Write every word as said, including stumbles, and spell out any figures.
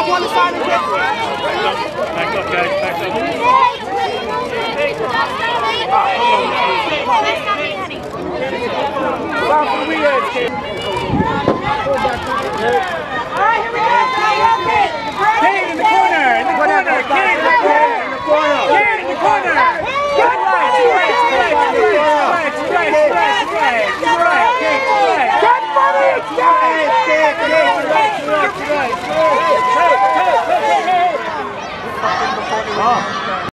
want to sign a gift? Back up, guys. Back up. Time for the weekend, kid.